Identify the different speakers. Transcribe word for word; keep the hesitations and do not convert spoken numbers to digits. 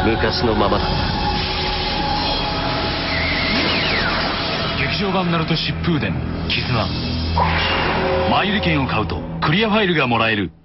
Speaker 1: 昔のままだ。
Speaker 2: 劇場版ナルト疾風伝絆前売り券を買うとクリアファイルがもらえる。